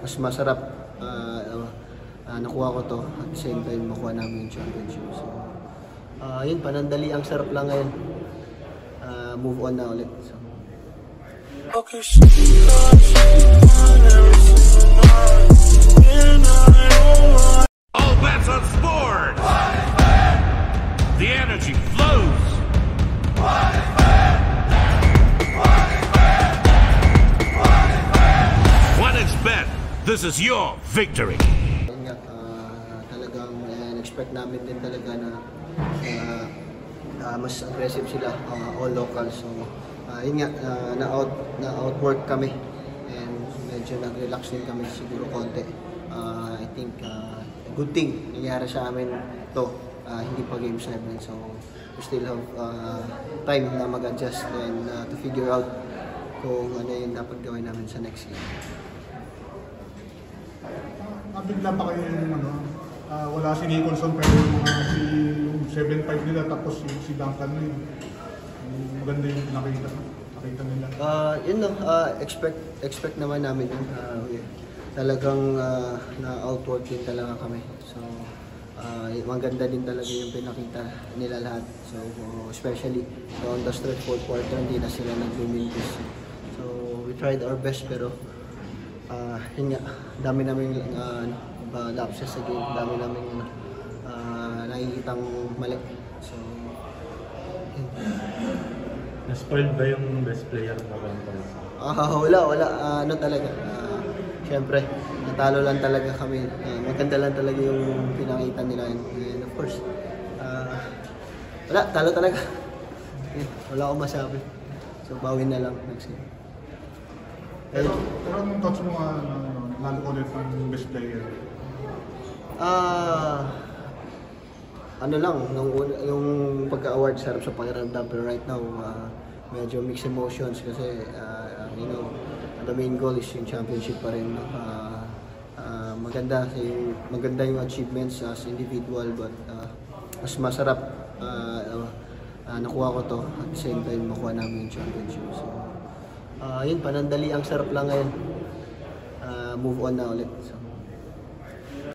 mas masarap nakuha ko to at the same time makuha namin yung championship. So, yun, panandali ang sarap lang ngayon. Move on na ulit. So. All bets on sport. The energy flows. One is bet. This is your victory. Talagang expect namin din talaga na mas aggressive sila, all local. So, yun nga, na-outwork kami and medyo nag-relax din kami siguro konti. I think good thing nangyari sa amin to, hindi pa Game 7. So, we still have time na mag-adjust and to figure out kung ano yung dapat gawin namin sa next year. Nabigla pa kayo yung wala si Nicholson pero yung 7-5 nila tapos si Duncan na yun. Maganda yung nakita nila. Yun no, expect naman namin yun. Talagang na-outwork din talaga kami. So, maganda din talaga yung pinakita nila lahat. So, especially on the stretch fourth quarter, hindi na sila nag-dominate. So, we tried our best pero yun nga, dami namin lapses sa game, dami namin nakikitang mali. So, yun. Na-spoiled ba yung best player na conference? Wala. Ano talaga. Siyempre, natalo lang talaga kami. Maganda lang talaga yung pinakita nila. And of course, wala, talo talaga. Wala akong masabi. So, bawin na lang next game. Pero anong thoughts mo lalo ulit ng best player? Ano lang, yung pagka-award sarap sa pakiramdam, pero right now medyo mixed emotions kasi you know, the main goal is yung championship pa rin. Maganda yung achievements as individual, but mas masarap nakuha ko to at the same time makuha namin yung championship. So, yun, panandali ang sarap lang ngayon. Move on na ulit. So.